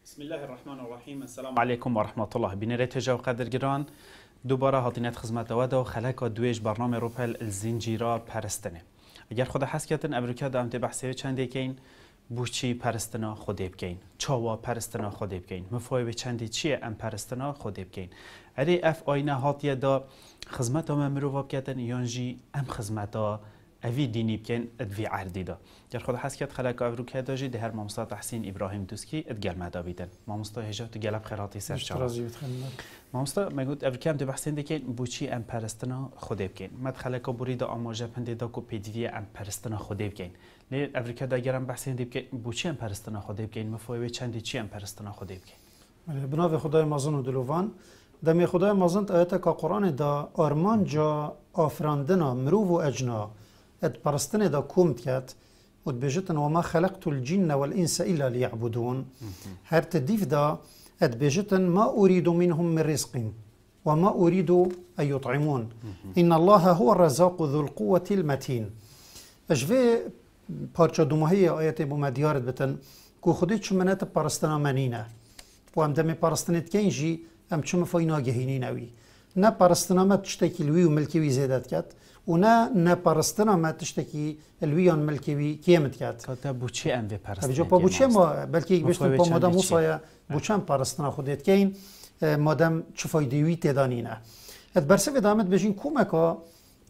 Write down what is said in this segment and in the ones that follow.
بسم الله الرحمن الرحیم. السلام علیکم و رحمت الله. بینرت جو قدرگران دوباره هاتینت خدمت و خلاک دویش برنامه روپل الزنجیرا پرستنه. اگر خدا حس کردن امریکا دامت بحثی چندی کین بوچی پرستنا خودی بکین، چاوا پرستنا خودی بکین، مفاهیم چندی چیه ام پرستنا خودی بکین. اری اف آینه هاتیه دا خدمت ما مروف کردن یانجی ام خدمت اوی دینی بکن ادوی عردی دا. گر خدا حس کرد خلاک امریکا داجی ده هر مامستا تحسین ابراهیم دوسکی ادگل مدابیدن. مامستا هجا تو گلب خیراتی سر چاوا. مامستا میگوید امریکا هم تو بحثین دکین بوچی ام پرستنا خودی بکین. مد خلاک بورید آماجه پنده دا کو پیدوی ام پرستنا خودی بکین. نه امریکا داگرم بحثین دیگه بوچی ام پرستنا خودی بکین. مفاهیم چندی چی ام پرستنا خودی بکین. بناو خدای مازن و دلوان دمی خدای مازن آیت که قرآن دا آرمان جا آفراندنا مروف و اجنا اد پرستن دا کومت کت و بجتن وما خلقت الجن والانس الا ليعبدون. هر تدیف دا اد بجتن ما اريد منهم من رزق وما اريد ان يطعمون ان الله هو الرزاق ذو القوة المتين. اجوه پارچه دوماهی آیت بوم دیارت بتن کو خودی چون منات پرستنا منینه و هم دمی پرستنت کنجی هم چون فاینا گهینی نوی نه پرستنا ما تشتکی لوی و ملکی زیادت کرد و نه پرستنا ما تشتکی لویان ملکی کیمت کرد. تا بوچی ام به پرستنا. بجا پا بوچی ما بلکه بیشتر پا مادام موسایا بوچم پرستنا خودت کین مادام چه فایده‌ای تدانینه. ات برسه ودامت بجین کومکا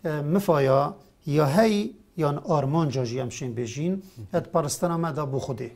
مفایا یا هی یا آرمان جاجی همشین بجین ات پرستنا ما دا بو خوده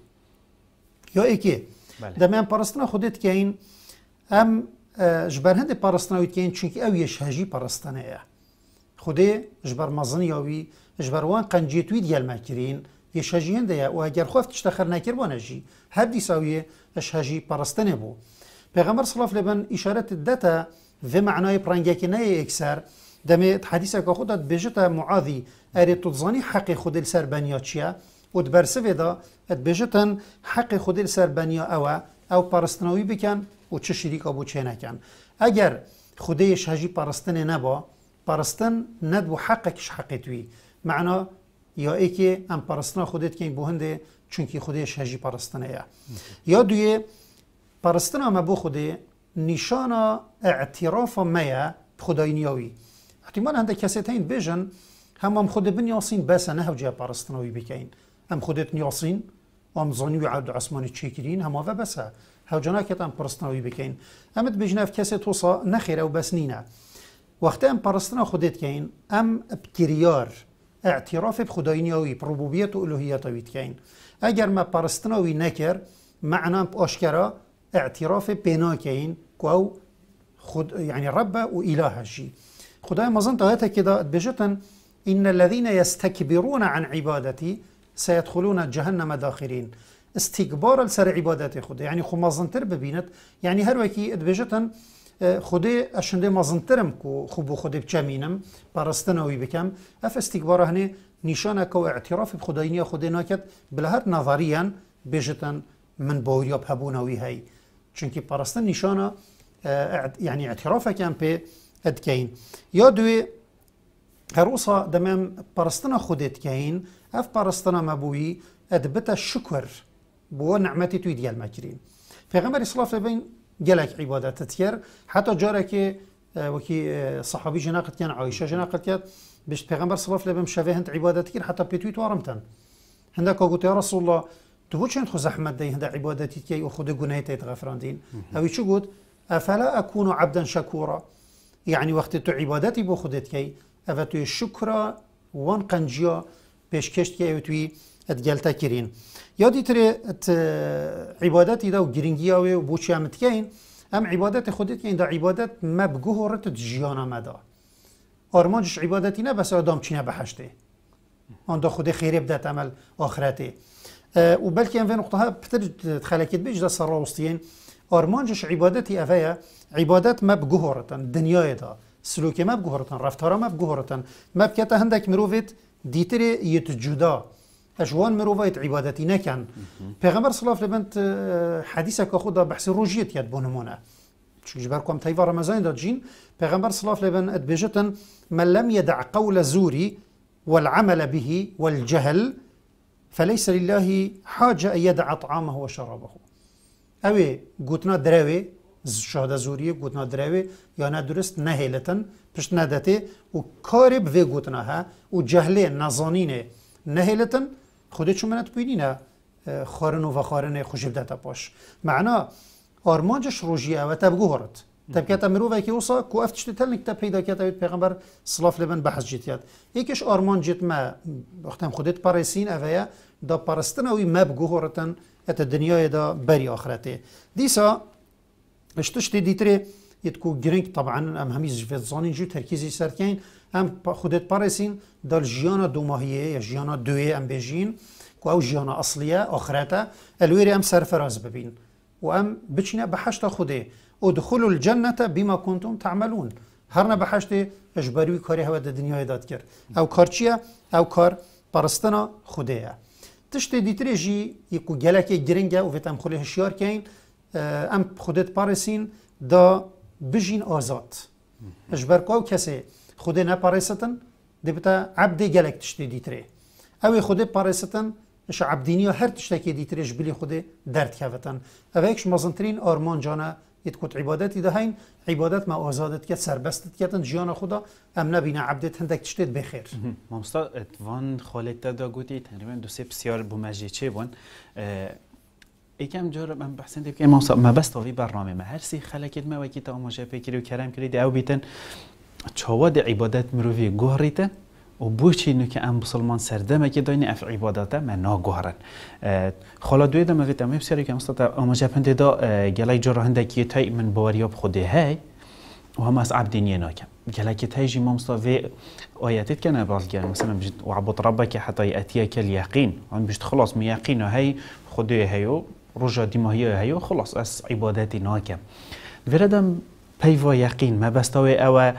یا ایکی دمی هم پرستنا خودت که این هم جبر هنده پرستنا وید که این چونکه او یش هجی پرستنه ایه خوده جبر مزنی یاوی جبر وان قنجیت وید یل مکرین یش هجی هنده ایه و اگر خواه تشتخر نکر بانه جی هر دیساویه اش هجی پرستنه بو. پیغمبر صلی اللہ علیہ وسلم اشارت دتا و معنای پرنگه که نه اکسر دمی حدیثه که خودت بجتا معاذی اری تظنی حق خود السر بنیا چیه و دبرسه ودا بجتن حق خود السر بنیا او پرستنوی بکن و چه شریک ابو چه نکن. اگر خودش هجی پرستن نبا پرستن ندبو حقکش حق توی معنا یا ای که ام پرستنا خودت که این بوهنده چونکی خودش هجی پرستنه یا دوی پرستنا ما بو خوده نشان اعتراف میا خدای نیاوی. احتمال هنده کسی تاین بیجن هم خود بنیاسین بس نه هوجه پرستنوی بکین هم خودت نیاسین و هم زنی و عبد عثمانی چیکرین هم آوه بسه هوجه که هم پرستنوی بکین امت بجنف کسی توصا نخیره و بس نینه وقتی هم پرستنا خودت کین هم بکریار اعتراف بخدای نیاوی ربوبیت و الوهیت وید کین اگر ما پرستنوی نکر معنا باشکرا اعتراف بنا کین کو خود یعنی رب و اله جی. خدای مازن آیت که بجتن إن الذين يستكبرون عن عبادتي سيدخلون جهنم داخرين. استكبار لسر عبادت خدا يعني خو مازنتر ببينت يعني هر وكي ادبجتن خدي اشنده مازنترم كو خو خدي بچمينم پرستنوي بكم اف استكبار هنه نشانك و اعتراف بخداينيا خدي ناكت بلهر نظريا بجتن من باوريا بهبونوي هي چونكي پرستن نشانه يعني اعترافك كان به ادكين يا دوي هروسا دمام پرستنا خودت کهین اف پرستنا مبوی ادبت شکر بو نعمتی توی دیال مکرین. پیغمبر صلی الله علیه و جلک عبادت تکر حتی جاره که وکی صحابی جناقت کن عایشه جناقت کرد بشت پیغمبر صلی الله علیه و شوه هند عبادت کر حتی پیتوی توارمتن هنده که گوت یا رسول الله تو چند خو زحمت دی هنده عبادتی کی و خود گناهی تیت غفراندین اوی چو گوت افلا اكون عبدا شکورا یعنی وقتی تو عبادتی بو خودت کی اوه توی شکر وان قنجیا پیشکشت که اوه توی ادگلتا کرین یادی تره عبادتی دا و گرینگی اوه و بوچی همت کهین ام عبادت خودت که این دا عبادت مبگوه رت جیانا مدا آرمانجش عبادتی نه بس آدم چینه بحشته آن دا خود خیره بدت عمل آخرته و بلکه ام في نقطه ها بتر تخلکت بیج دا سراوستین آرمانجش عبادتی اوه عبادت مبگوه رتن دنیای دا سلوکی ما بگوهرتن رفتارا ما بگوهرتن ما بکتا هندک مروفت دیتر یتجودا اجوان مروفت عبادتی نکن پیغمبر صلی الله علیه و حدیثه که خود بحث روجیت یاد بونمونه چون جبر کم تایوا رمضان داد جین پیغمبر صلی الله علیه و ادبجتن من لم يدع قول زوري والعمل به والجهل فليس لله حاجه ان يدع طعامه وشرابه اوی گوتنا دروی شهاده زوریه گوتنا دروی یا نه درست نهیلتن پشت ندته و کاری به گوتنا ها و جهله نزانینه نهیلتن خودت چون منت بینینه خارن و خارن خوشبدت پاش معنا آرمانجش روجیه و تبگو هرت تبکت امروه که اوسا کو افتشت تلنک تا پیدا کرد پیغمبر صلاف لبن بحث جیتیات یکیش آرمان جیت ما وقتم خودت پارسین اویا دا پرستن اوی مبگو هرتن ات دنیای دا بری آخرته دیسا اشتشتی دیتره یتکو گرینگ طبعا ام همیز في زانین جو ترکیزی سرکین ام خودت پارسین دال جیانا دو ماهیه یا جیانا دوی ام بجین کو او جیانا اصلیه آخرته الویری ام سرفراز ببین و ام بچینه بحشت خوده ادخلوا الجنة بما كنتم تعملون هرنا بحشت اجباری کاری هوا دنیای داد کرد او کار چیه او کار پرستنا خدایه تشت دیتری جی یکو گلک گرینگه و ویتم خلی هشیار کین ام خودت پارسین دا بجین آزاد اجبر کو کسی خود نپارستن دبتا عبد گلک تشت دیتری اوی خود پارستن اش عبدینی هر تشتکی دیتریش بلی خود درد کفتن اویکش مزنترین آرمان جانه يتكوت عبادتي دهين عبادت ما آزادت كت سربستت كتن جيانا خدا ام نبينا عبدت هندك تشتت بخير مامستا وان خالد دا گوتی تقریبا دو سه بسیار بومجی چه بون یکم جور من بحثن دیگه مامستا ما بس تاوی برنامه ما هر سی خلکت ما وکی تا ماجه فکری و کرم کردی او بیتن چواد عبادت مروی گوهریتن و بوچی نو که ام مسلمان سردمه که داینی اف عبادته من ناگوهرن خالا دوی دم ویت ام بسیاری که مستت آماجه پنده دا گلای جرا هندکی تای من باوریاب خوده هی و هم از عبدینیه ناکم گلای که تای جی مامستا و آیاتیت کنه بالگن مثلا بجد وعبد ربک حتی یأتیک الیقین هم بجد خلاص می یقین هی خوده هیو رجا دیماهی هیو خلاص از عبادتی ناکم وردم پیوا یقین ما بستوی او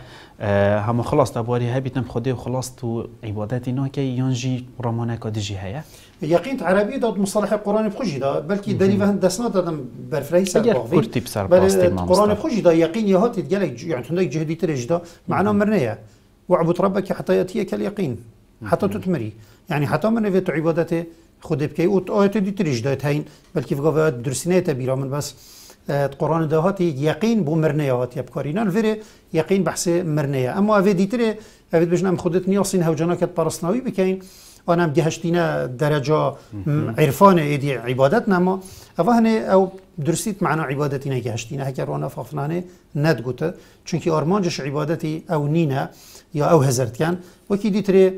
هم خلاص دباری ها بیتم خدا خلاص تو عبادتی نه که یانجی رمانه کادیجی هیا یقین عربی داد مصطلح قرآن بخوجی داد بلکه دلیل هم دست ندادم برفرای سر باقی کرتی بسر پاستی قرآن بخوجی داد یقین یهات تجلک يعني عندك جهدی ترج دا معنا مرنيه وعبد ربك حتى يأتيك اليقين حتى تتمري يعني حتى من في عبادته خود بكي وآيات دي ترج دات هين بلکه في درسينه تبيرا من بس قرآن دهاتی یقین بو مرنیه هاتی بکارینان وره یقین بحث مرنیه اما اوه دیتره اوه بجنم خودت نیاسین هوجانا کت پرستناوی بکین آنم گهشتینه درجه عرفان ایدی عبادت نما اوه هنه او درستیت معنا عبادتینه گهشتینه هکر وانا فافنانه ندگوته چونکی آرمانجش عبادتی او نینه یا او هزرد کن وکی دیتره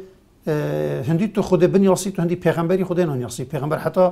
هندی تو خود بنیاسی تو هندی پیغمبری خود نانیاسی پیغمبر حتی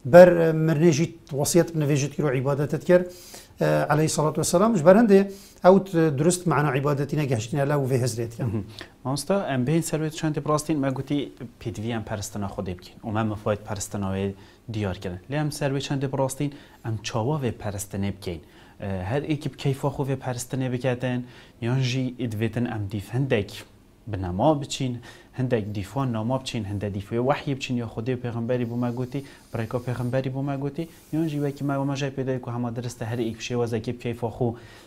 بر مرنجي وصيت بنفيجت كيلو عبادة تذكر عليه الصلاة والسلام مش برهنده أو درست معنا عبادتنا جهشتنا لا وفي هزريت يعني. ماستا ام بين سرويت شانتي براستين ما قلتي بيدوي ام پرستنا خودي بكين وما مفايد پرستنا ديار كردن. ليه ام سرويت شانتي براستين ام چاوا في پرستنا بكين. هر ایکیب کیفا خوی پرستنه بکردن یانجی ادویتن ام دیف هندک بنما بچین هندک دیفان نما بچین هندک دیفای وحی بچین یا خودی پیغمبری بو مگوتی برای پیغمبری بو مگوتی یانجی وکی ما جای پیدا کو هم درست هر ایک شی واسه کی کیفا خو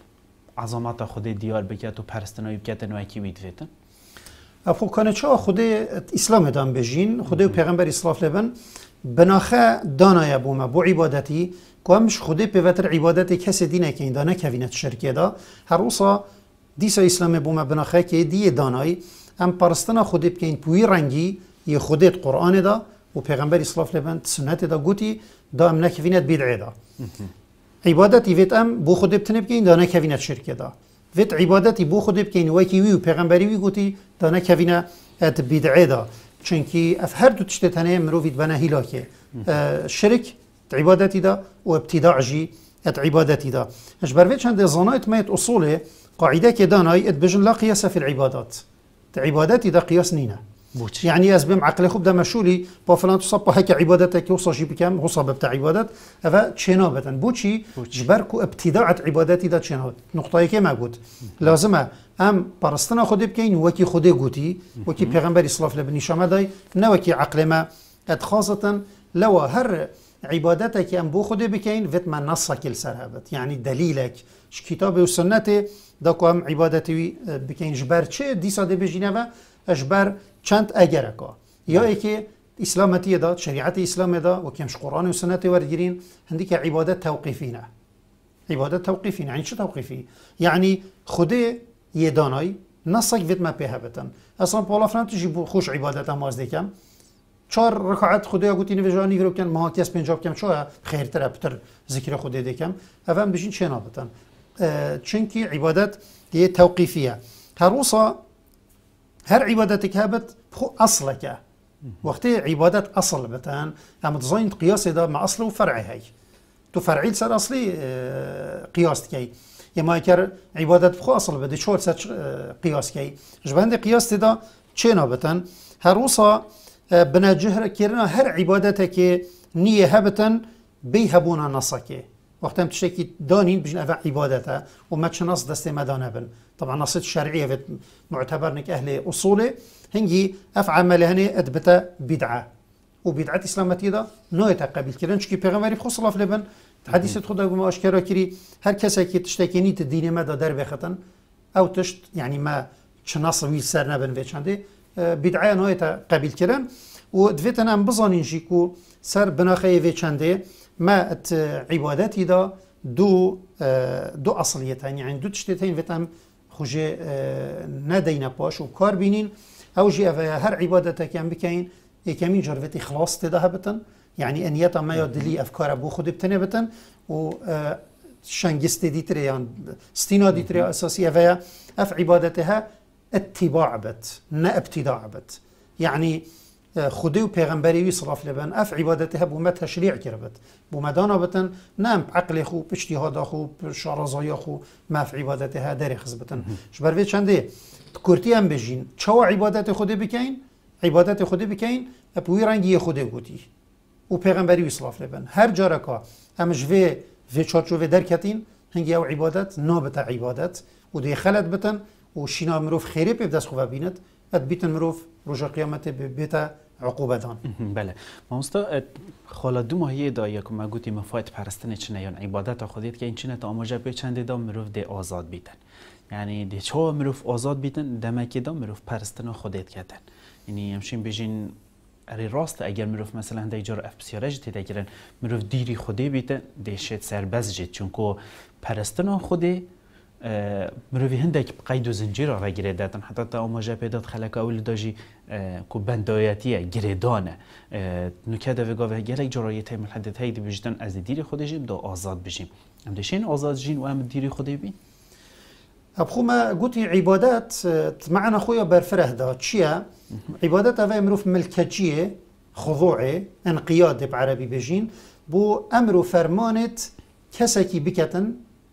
عظمت خودی دیار بکرد و پرستنه بکردن و کی ادویتن افو کنه چه خودی اسلام دام بجین خودی پیغمبر اسلاف لبن بناخه دانای بو ما بو عبادتی کومش خودی پیوتر عبادت کسی دینه که این دانه کوینت شرکه دا هر روزا دیسا اسلام بوما بناخه که دی دانای ام پرستنا خودی بکین پوی رنگی یه خودت قرآن دا و پیغمبر اسلام لبن سنت دا گوتی دا ام نکوینت بدعه دا عبادتی ویت ام بو خودی بتنه بکین دانه کوینت شرکه دا ویت عبادتی بو خودی بکین وکی وی و پیغمبری وی گوتی دانه کوینت بدعه دا چونکی اف هر دو تشتتنه مروفیت بنا هیلاکه شرک عبادتي دا وابتداع جي عبادتي دا اش برويت چند زنايت ميت اصوله قاعده كداناي اتبجن لا قياس في العبادات عبادتي دا قياس نينا يعني ازبم عقل خوب دا مشولي با فلان تصب هيك عبادتك وصاجي بكم هو صاب بتاع عبادت افا تشينابتن بوچي جبركو ابتداع عبادتي دا تشيناب نقطه كي موجود لازمه ام پرستنا خود بكين وكي خود گوتي وكي پیغمبر اسلام لبني شمداي نوكي عقل ما اتخاصه لو هر عبادتك ام بو خود بكين فيت ما نصك السرهبت يعني دليلك كتاب والسنه داكو ام عبادتي بكين جبر چه دي ساده بجينه اجبر چند اگرکا یا ای که اسلامتی دا شریعت اسلام دا و کمش قرآن و سنت ورگیرین هندی که عبادت توقیفی نه. عبادت توقیفی نه. یعنی چه توقیفی؟ یعنی خود یه دانای نسق وید ما پیه بتن. اصلا بالا فرام تجی خوش عبادت هم از دیکم. 4 رکعت خدا گوتی نوجانی رو کن ما کس پنجاب کم چوه خیر تر بتر ذکر خدا دیکم. اول بشین چه نابتن. چونکی عبادت یه توقیفیه. هر روزا هر عبادت که هبت خو اصله که. وقتی عبادت اصل بتن هم تزاين قياس ده مع اصل وفرع هاي تو فرعي سر اصلي قياس كي يما كر عبادت بخو اصل بده شو سر قياس كي جبند قياس ده چنا بتن هروسا بنا جهر كرنا هر عبادتك نيه هبتن بيهبونا نصكي وقت هم تشتكي دانين بجن افع عبادتها وما تشنص دست مدانه بن طبعا نص الشرعيه معتبر انك اهل اصوله هنجي افعل ملهني اثبت بدعه وبدعه اسلامتي ده نويتا قبل كده چكي پیغمبري خو صلى الله عليه وسلم حديث خدا ما اشكرا كري هر كسي كي تشتكيني الدين ما در بختن او تشت يعني ما چنص وي سر نبن وچنده بدعه نويتا قبل كده ودفتن ام بزانين جيكو سر بناخي وچنده ما عبادتي ده دو اصليتين يعني دو تشتتين وتم خوجه ندينا باش وكار بينين او جي هر عبادتك هم بكين يكمين جرفتي خلاص تده بتن يعني انيتا ما يدلي افكار ابو خود بتنه بتن و شنگست ديتري يعني ستينا ديتري اساسيه فيها اف عبادتها اتباع بت نا ابتداع بت يعني خدي و پیغمبری صرف لبن اف عبادتها بوما تشریع کرد بوما دانا بتن نام عقل خو اجتهاد خو شارزای خو ما في عبادتها در خز بتن شبروی چنده کورتی هم بجین چوا عبادت خودی بکین عبادت خودی بکین ابوی رنگی خودی گوتی و پیغمبری صرف لبن هر جارکا همش و چارچو در کتین هنگی او عبادت نابت عبادت و دی خلد بتن و شینا مروف خیری به دست خو ببیند اد بیتن مروف رجا قیامت بیت عقوبه دان بله ما مستا خاله دو ماهی دایه که ما گویی مفاید پرستن چنه یا عبادت خودیت که این چنه تا آماجه به چند دام مروف ده آزاد بیتن یعنی ده چه مروف آزاد بیتن دمکی دام مروف پرستن خودیت کردن یعنی همشین بجین اری راست اگر مروف مثلا ده جار اف بسیارج تیده گرن مروف دیری خودی بیتن ده شد سربز جد چون که پرستن خودی مروی هندک قید و زنجیر را گیره دادن حتی تا آماجه پیداد خلق اول داجی کو بندایتیه گیردانه نکته وگاه گلک جرایت هم حدت هایی بجدن از دیر خودشیم دا آزاد بشیم هم دشین آزاد جین و هم دیری خودی بین ابخو ما قلتي عبادات معنا خويا برفره دا چيه عبادات اوه مروف ملكجيه خضوعه انقياد بعربي بجين بو امر فرمانت كسكي بكتن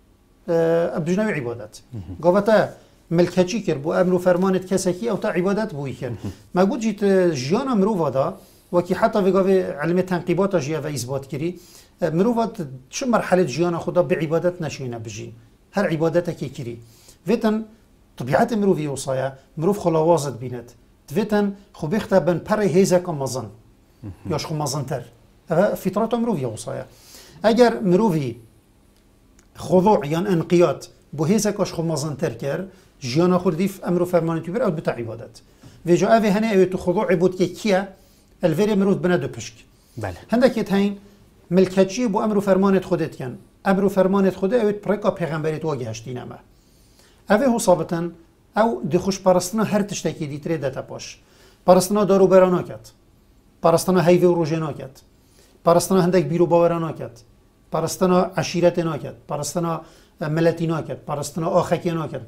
بجنوی عبادت گفته ملکچی کرد بو امر و فرمانت کسکی او تا عبادت بوی کرد ما گوت جیت جیان مرووادا وکی حتی وگاوی علم تنقیبات جیا و اثبات کری مروواد چه مرحله جیان خدا به عبادت نشینه بجین هر عبادت کی کری ویتن طبیعت مرووی وصایا مروف خلاوازت بیند ویتن خو بخته بن پر هیزه کم مزن یاش خو مزن تر فطرت مرووی وصایا اگر مرووی خضوع يعني انقياد بو هيزك اش خو مازنتر كر جيانا خرديف امر فرمانتي بر او بتاع عبادات فيجا افي هنا ايتو خضوع بود كيا الفيري مرود بنا دو بشك بله هندك يتهين ملكتشي بو امر فرمانت خودت كان امر فرمانت خود اوت بريكا پیغمبرت واجهشتينا ما افي هو صابتن او دي خوش پرستنا هر تشتكي دي تري داتا باش پرستنا دارو برانا كات پرستنا هيوي روجنا كات پرستنا هندك بيرو باورانا كات پرستنا عشیرت ناکد، پرستنا ملتی ناکد، پرستنا آخکی ناکد،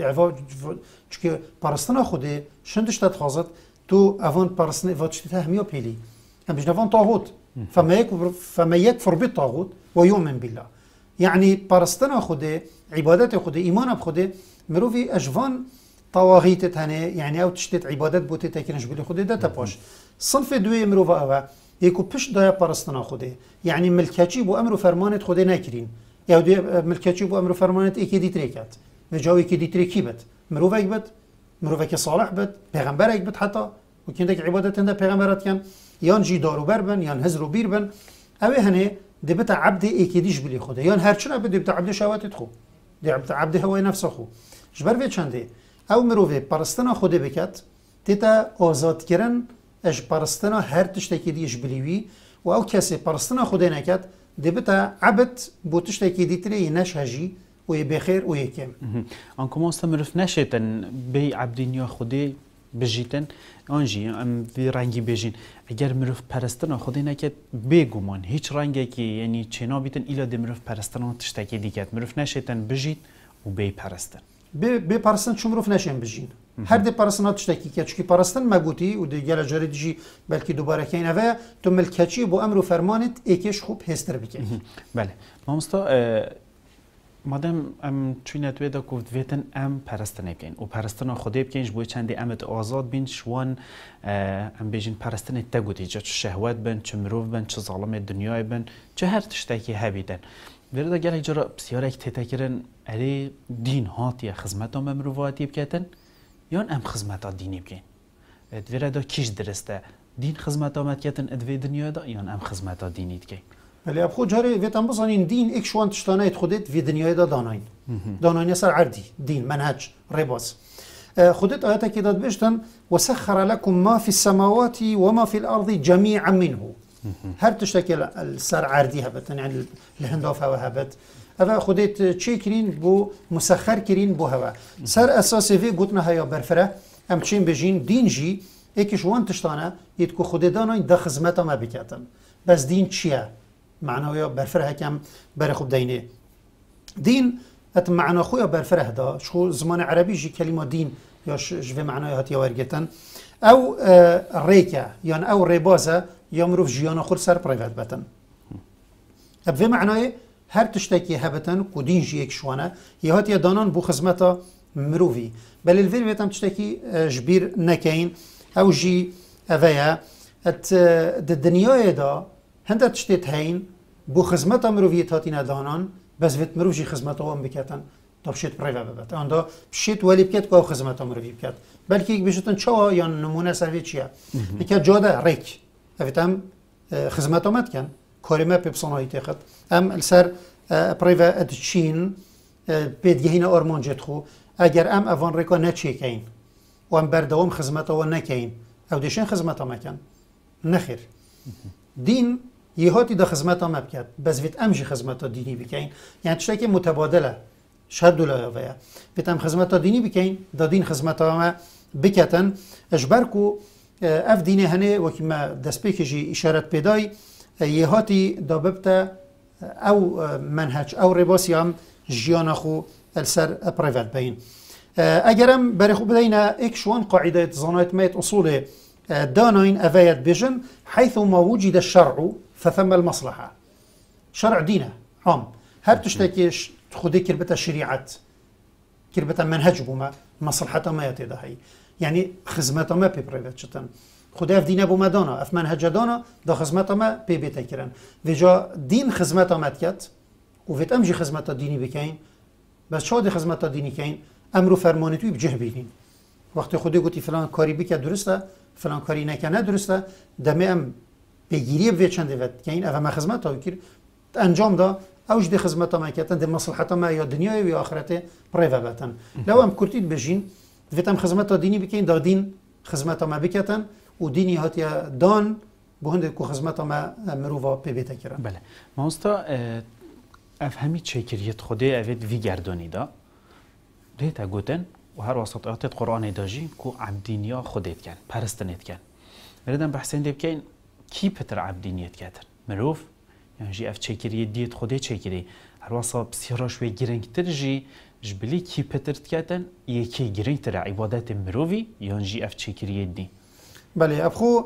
چون پرستنا خوده شندش تدخواست تو اوان پرستنا واتشتی تهمیا پیلی هم بجن اوان طاغوت فما يكفر بالطاغوت ويؤمن بالله يعني پرستنا خوده عبادت خوده ایمان بخوده مروفی اجوان طواغیت تنه يعني او تشتت عبادت بوته تکرنش بلی خوده ده تپاش صنف دوی مروفا اوه يكو بش دايا پرستنا خوده يعني ملكاتي بو امر فرمانت خوده نكرين يا دي ملكاتي بو امر فرمانت ايكي دي تريكات وجاوي كي دي تريكي بت مروفك بت مروفك صالح بت پیغمبرك بت حتى وكندك عبادت عند پیغمبرات كان يان جي دارو بربن يان هزرو بيربن اوي هني دي بتا عبد ايكي ديش بلي خوده يان هرچنا بده بتا عبد شهوات خو دي عبد هوای نفس خو جبر في چنده او مروفه پرستنا خوده بكات تتا آزاد کرن اش پرستنا هر تشتکی دیش بلیوی و او کسی پرستنا خود نکد دبتا عبد بو تشتکی دیتری نش هجی و بخیر و یکم آنکو مستمرف نشیتن بی عبدینیا خودی بجیتن آنجی ام وی رنگی بجین اگر مروف پرستنا خودی نکد بگومان هیچ رنگی که یعنی چنا بیتن ایلا دی مروف پرستنا تشتکی دیگت مروف نشیتن بجید و بی پرستن بی پرستن چون مروف نشین بجین هر دی پرستنا تشتکی که چکی پرستن مگوتی و دی گل جاری دیجی بلکی دوباره کین اوه تو ملکچی بو امر و فرمانت ایکش خوب هستر بکن بله مامستا مادام ام چینت ویدا کوفت ویتن ام پرستنه بکن و پرستنا خودی بکنش بوی چندی امت آزاد بین شوان ام بیجین پرستنه تگوتی چه شهوت بن چه مروف بن چه ظالم دنیای بن چه هر تشتکی هبیدن ویردا گل جرا بسیار اک تتکرن علی دین هاتی خدمت ام مروفاتی بکتن یان ام خدمت دینی بکن ویردا کیش درسته دین خدمت آمد کتن ادوی دنیا دا یان ام خدمت دینی بکن ولی اب خود جاری ویتام بزنین دین ایک شوان تشتانه خودت وی دنیای دا داناین سر عردی دین منهج رباز خودت آیاتا که داد بشتن وسخر لكم ما في السماوات وما في الأرض جميعا منه هر تشتكي سر عردي هبت يعني الهندوف هوا هبت أفا خودت چه کرین بو مسخر کرین بو هوا سر اساسی وی گوتنا هیا برفره ام چین بجین دین جی ایکش وان تشتانه یدکو خود داناین دا خدمتا ما بکتن بس دین چیه؟ معناه برفره كم برخوب دينه دين ات معنى خويا برفره دا شو زمان عربي جي كلمه دين يا جوه معناه هاتي ورگتن او ريكا يعني او ريبازه يمرف جيانا خور سر برايفت بتن اب في معناه هر تشتكي هبتن كو دين جي اك شوانه يا هاتي دانان بو خدمتا مروفي بل الفيل بيتم تشتكي جبير نكاين او جي افيا ات الدنيا دا هنده تشتیت هین بو خدمت مروفیت هاتینا دانان بس ویت مروف جی خدمت هم بکتن تا بشیت پریوه ببت آندا بشیت ولی بکت که خدمت مروفی بکت بلکه یک بشتن چه یا نمونه سروی چیه بکت جاده ریک اویت هم خدمت آمد کن کاری ما بپسانهایی تخت هم السر پریوه ادچین بیدگهین آرمان جد خو اگر ام اوان ریکا نچی کین و ام بردوام خدمت ها نکین او دیشن خدمت ها مکن نخیر دین یهاتی دا خدمت ها مبکد بس ویت امجی خدمت ها دینی بکین یعنی چطور که متبادله شد دولا ویا ویت ام خدمت ها دینی بکین دا دین خدمت ها ما بکتن اجبرکو اف دینه هنه وکی ما دست پیکجی اشارت پیدای یهاتی دا ببتا او منهج او رباسی هم جیانا خو السر پریوت بین اگرم برای خوب بدینا ایک شوان قاعده زانایت مایت اصول داناين أفايت بيجن حيث ما وجد الشرع فثم المصلحة شرع دينه عام هر تشتكي خدي كربتا الشريعة كربتا منهج بوما مصلحة ما يتدا هي يعني خدمة ما ببريفت شتن خدي في دينه بوما دانا اف منهج دانا دا خدمة ما بيبيتا كرن وجا دين خدمة ما تكت وفيت امجي خدمة ديني بكين بس شو دي خدمة ديني كين امرو فرمانتوي بجه بينين وقتی خودی گویی فلان کاری بکرد درسته فلان کاری نکنه درسته دمی ام بگیری و چنده وقت که این اول خدمت ها کرد انجام دا اوج دی خدمت ها میکردن دی مصلحت ها یا دنیای و یا آخرت پریو باتن لو ام کردید بجین ویتم خدمت ها دینی بکین دا دین خدمت ها بکردن و دینی هاتی دان بهند کو خدمت ها مروفا پیبیت کردن بله ما استا افهمی چکریت خودی اوید وی گردانی دا دیتا گوتن و هر وسط آیات قرآن داجی کو عبدینیا خودت کن پرستنت کن بردم بحثین دیب کن کی پتر عبدینیت کتر مروف یعنی جی اف چکری دیت خودت چکری هر وسط بسیارش و گرنگتر جی جبلی کی پترت کتن یکی گرنگتر عبادت مروفی یعنی جی اف چکری دی بله ابخو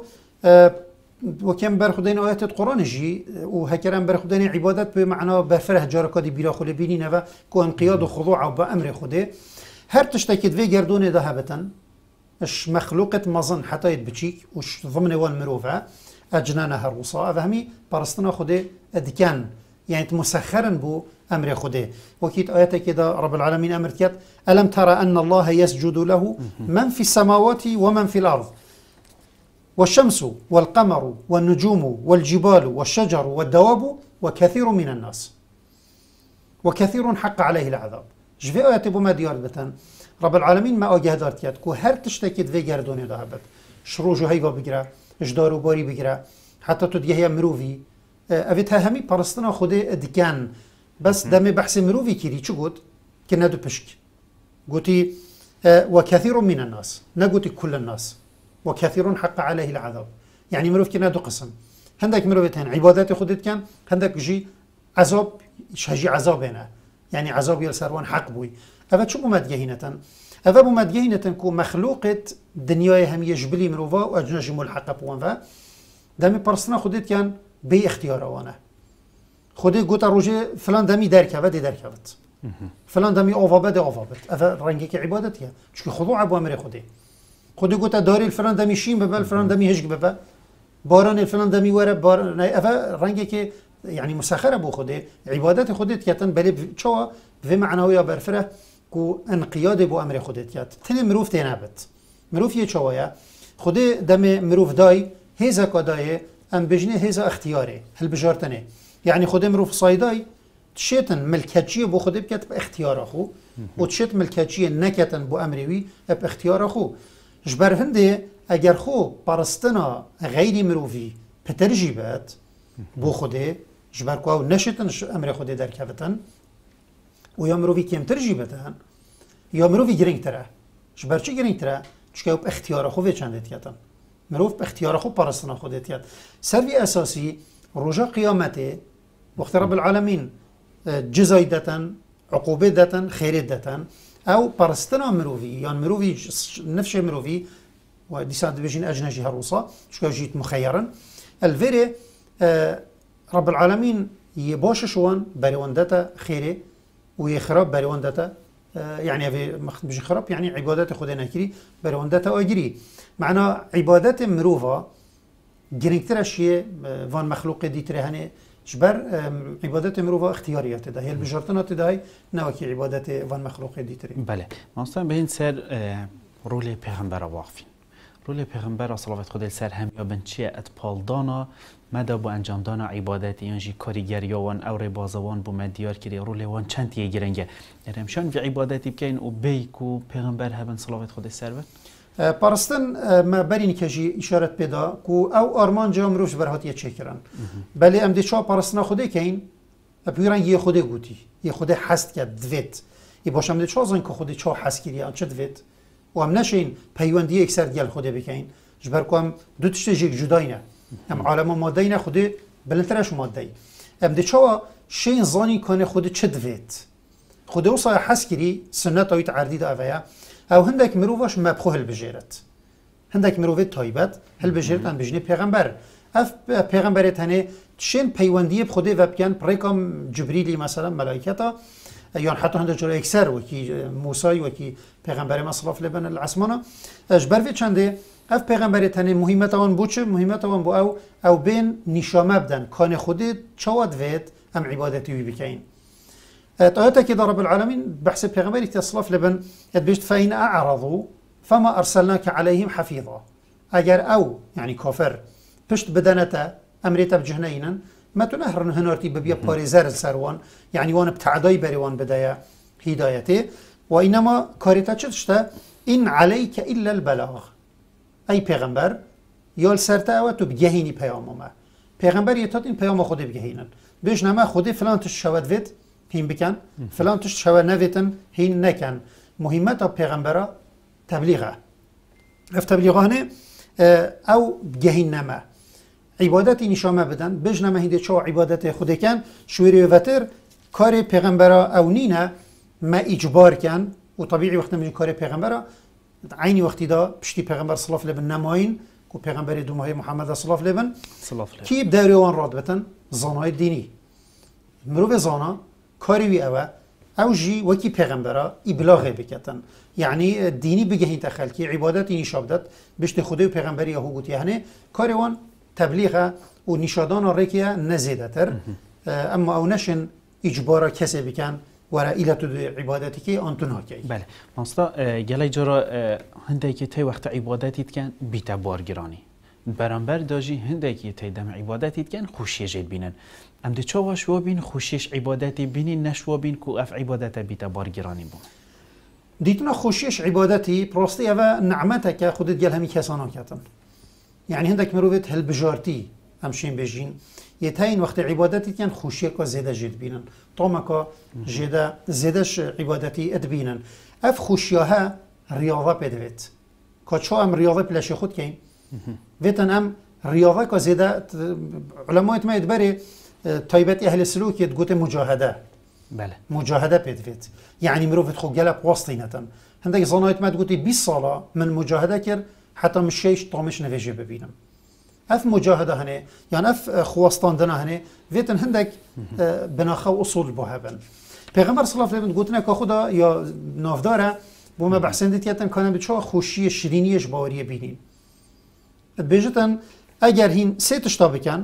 وكم برخدين آيات القرآن جي وهكرا برخدين عبادات بمعنى بفره جاركادي بيرا خلي بيني نفا كو انقياد وخضوع وبأمر خده هر تشتكيت في جردون ذهبتا اش مخلوقة مظن حتى يتبتشيك وش ضمن وان مروفة أجنانها الرصاء فهمي برستنا خده أدكان يعني مسخرا بو أمر خده وكيت آيات كده رب العالمين أمرتيات ألم ترى أن الله يسجد له من في السماوات ومن في الأرض والشمس والقمر والنجوم والجبال والشجر والدواب وكثير من الناس وكثير حق عليه العذاب جفي آيات بما ديار بتن رب العالمين ما آجه دارتيات كو هر تشتكيت في جردوني دهبت شروجو هيغا بگره اجدارو باری بگیره حتی تو دیگه مروی اویت همی پرستنا خود دکن بس دم بحث مروی کیری چو گوت که ندو پشک گوتی وكثير من الناس نقولي كل الناس وكثير حق عليه العذاب يعني مروف كنا دو قسم هندك مروفتين عبادات خدت كان هندك جي عذاب شجي عذاب هنا يعني عذاب يلسروان حق بوي أفا شو بمدجهينة أفا بمدجهينة كو مخلوقة دنيا هم يجبلي مروفا وأجناج ملحق بوان فا دامي برسنا خدت كان بي اختيار وانا خدت قوتا روجي فلان دامي دركبت دي دركبت فلان دامي اوفابد افا رنگی عبادتيه چون خضوع ابو امر خودی گوتا داری الفلان دامي شين ببا الفلان دامي هجك ببا باران الفلان دامي ورا باران افا رنگی که يعني مسخر ابو خودي عبادت خودت كاتن بلي چوا في معنويه برفره كو انقياد ابو امر خودت كات تن مروف تنابت مروف يه چوايا خودي دم مروف داي هيزا قدايه ام بجنه هيزا اختياري هل بجارتنه يعني خودي مروف صايداي تشيتن ملكاتشي بو خودي بكات باختيار اخو وتشيت ملكاتشي نكتن بو امروي باختيار اخو جبر هندي اگر خو پرستنا غير مروفي بترجيبات بو خودي جبر كو نشتن امر خودي در كفتن و يا مروفي كيم ترجيبتن يا مروفي جرينگ ترى جبر چي جرينگ ترى چكو باختيار اخو في چندت كتن مروف باختيار اخو پرستنا خودت يات سري اساسي رجا قيامته وقت رب العالمين جزايدة عقوبة خيريدة أو برستنا مروفي يعني مروفي نفس مروفي وديسان بيجين أجناجي هروسا شكو جيت مخيرا الفيري رب العالمين يباش شوان بريوان داتا خيري ويخرب بريوان داتا يعني في بيجي خراب يعني عبادات خدنا كري بريوان داتا أجري معنا عبادات مروفا جرينكتر شيء فان مخلوق ديتري هني جبر عبادت مروفا اختیاریات ده هی بجارتنات ده نوکی عبادت وان مخلوق دیتری بله ماستان به این سر رول پیغمبر واقفین رول پیغمبر صلوات خدا سر هم یا بنچه اتپالدانا مدا با انجام دانا عبادت اینجی کاریگری وان اور بازوان بو مدیار کری رول وان چند یه گرنگه نرمشان و عبادتی بکین و بیکو پیغمبر هبن صلوات خدا سر بر پرستن ما برین کجی اشارت پیدا کو او آرمان جام روش برهاتی چکران بله ام دی چا پرستنا خوده کین بیران یه خوده گوتی یه خوده حست کرد دویت ای باشم دی چا زن که خوده چا حست کردی آن چه دویت و هم نشین پیوندی اکثر دیال خوده بکین جبر کو هم دو تشت جیک جدایی نه هم عالم مادهی نه خوده بلندترش مادهی ام دی چا شین زانی کنه خوده چه دویت خوده وصای حست کردی سنت آیت عردی دا اویا او هندك مروفاش مبخو هل بجيرت هندك مروفت تايبت هل بجيرت ان بجني پیغمبر اف پیغمبرت هنه تشين پیوندی بخوده و بكن بريكم جبريلي مثلا ملائكتا يعني حتى هندك جرا اكثر وكي موسى وكي پیغمبر مصرف لبن العسمانه اجبر في چنده اف پیغمبرت هنه مهمتوان بوچه مهمتوان بو او بين نشامه بدن كان خوده چواد ويت ام عبادتي وي بكين آياتا كده رب العالمين بحث پیغمبر اتصلاف لبن بيشت فإن أعرضوا فما أرسلناك عليهم حفيظا أجر أو يعني كافر بشت بدنتا أمريتا بجهنينا ما تنهرن هنارتي ببيا باريزار سروان يعني وان بتعداي بريوان بدايا هدايته وإنما كاريتا چتشتا إن عليك إلا البلاغ أي پیغمبر يال سرتا أوتو بجهيني پیاموما پیغمبر يتات إن پیام خود بجهينن بيش نما خود فلان تشواد فيت هين بكن فلان تشت شوا نويتن هين نكن مهمة پیغمبرا تبلیغه اف تبلیغانه او بجهين نما عبادت نشامه بدن بجنما هنده چو عبادت خوده کن شویری وتر کار پیغمبرا او نینه ما اجبار کن و طبیعی وقت نمیجن کار پیغمبرا عینی وقتی دا پشتی پیغمبر صلاف لبن نماین که پیغمبر دومهای محمد صلاف لبن کی بداری وان راد بتن زانهای دینی مروف زانا کاری وی او جی وکی پیغمبرا ابلاغ بکتن یعنی دینی بگهین تخلکی عبادت نشابدت بشت خدا و پیغمبری هو گوت یعنی کاری وان تبلیغ و نشادان ریکیا نزیده تر اما او نشن اجبارا کسی بکن ورا ایلت عبادتی که آنتون ها کی بله ماستا گلی جرا هنده که تی وقت عبادتی کن بیت بارگرانی برانبر داجی هنده که تی دم عبادتی کن خوشی جد بینن ام دی چاوا شو بین خوشیش عبادتی بینین نشوا بین کو اف عبادت بیت بارگرانی بون دیتنا خوشیش عبادتی پرستی و نعمته که خودت گل همی کسانا کتن يعني هندك مروفت هالبجارتي همشين بيجين يتهين وقت عبادتي كان خوشيك زيادة جد بينن طومك زيادش عبادتي ادبينن اف خوشياها رياضة بدويت كاتشو ام رياضة بلاش خود كين فيتن ام رياضة كزيادة علماء ما يدبري طيبت اهل السلوك يتقوت مجاهدة بله مجاهدة بدويت يعني مروفت خو جلب واسطينة هندك زنايت ما تقولي 20 سالة من مجاهدة كر حتى مش شيش طامش نفيجي ببينم اف مجاهده هني يعني اف خواستاندنا هني فيتن هندك بناخو اصول بوهبن پیغمبر صلی الله علیه و گوتنه که خدا یا نافداره بوما بحثندت یتن کانه بچو خوشی شیرینیش باوری بینین بيجتن اگر هین سيتش تابكن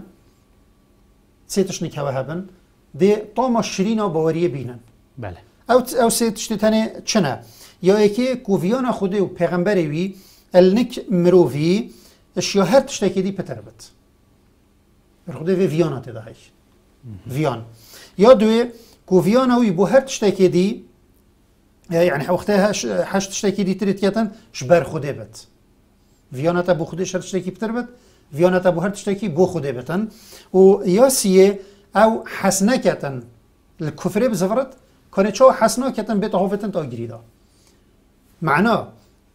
سيتش نكهوه هبن دي طاما شیرین باوری بینن بله او سيتش تاني چنه یا یکی کوویان خوده و پیغمبری وی النک مروفی اشیا هر تشتکی دی پتر بد برخوده وی ویانا تدهش ویان یا دوی کوویان اوی بو هر تشتکی دی يعني وقتها حش تشتكي دي تريت كاتن شبر خوده بت ویانا تا بو خوده شر تشتكي بتر بت ویانا تا بو هر تشتكي بو خوده بتن و ياسيه او حسنه كاتن الكفر بزفرت كانه چو حسنه كاتن بيت هوفتن تا گريدا معناه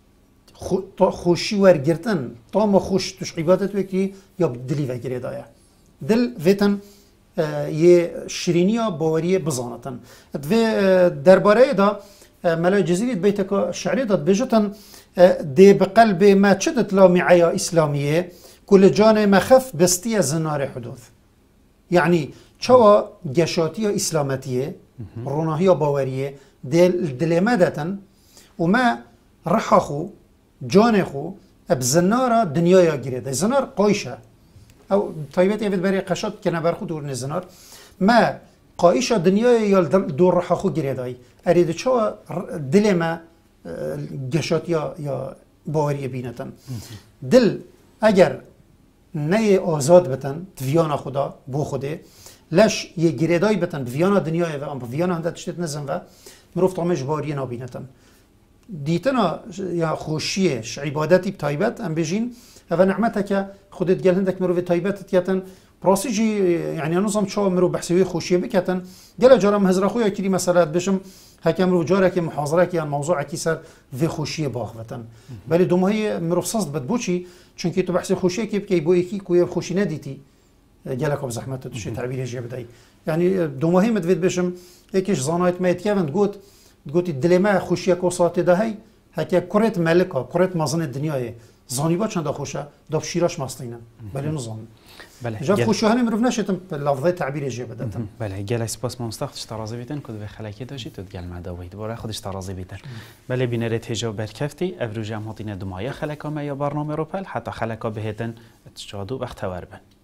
خوشی ورگرتن تا ما خوش توش عبادت وکی یا دلی وگریدایا دل ویتن یه شیرینیا باوری بزانتن و درباره دا ملای جزیرت بیت شعری داد بجتن دی بقلب ما چدت لا معایا اسلامیه کل جان مخف بستی زنار حدوث يعني چوا گشاتی اسلامتیه روناهی باوریه دل مدتن و ما رحخو جان خو بزنارا دنیای گیره زنار قایشه او طیبت یفت بری قشات که نبر خود دور نزنار ما قایشه دنیای یا دور رحا خو گیره دای ارید چو دل ما گشات یا باوری بینتن دل اگر نه آزاد بتن دویانا خدا بو خوده لش یه گیره دای بتن دویانا دنیای و ام دویانا هنده تشتت نزن و مروف طامش باوری نابینتن دیتنا یا خوشیش عبادتی بتایبت ام بجین و نعمته که خودت گل هندک مرو تایبت تیاتن پراسیجی یعنی نظام چه مرو بحثی خوشیه بکتن گل جارم هزار خویا کلی مثلا بشم حکم رو جاره که محاضره که موضوع کی سر و خوشیه باغوتن ولی دومای مرو صد بد بوچی چون که تو بحث خوشیه که بکی بو یکی کوی خوشی ندیتی گلک اب زحمت تو شی تعبیر جه بدای یعنی دومای مدوید بشم یکیش زانایت میت کیوند گوت دلما خوشیه کو ساعت دهی هک کرت ملکا کرت مازن دنیای زانی با چند خوشه داب شیراش ماستینن بله نظام بله جا خوشی هنم رو نشتم لفظه تعبیر جه بدتم بله گل اسپاس مستخدش ترازی بیتن کد به خلکی داشتی تو گل مداوی دوباره خودش ترازی بیتن بله بینره تجا برکفتی افرو جمعاتین دمای خلکا ما یا برنامه روپل حتی خلکا بهتن تشادو بختور بن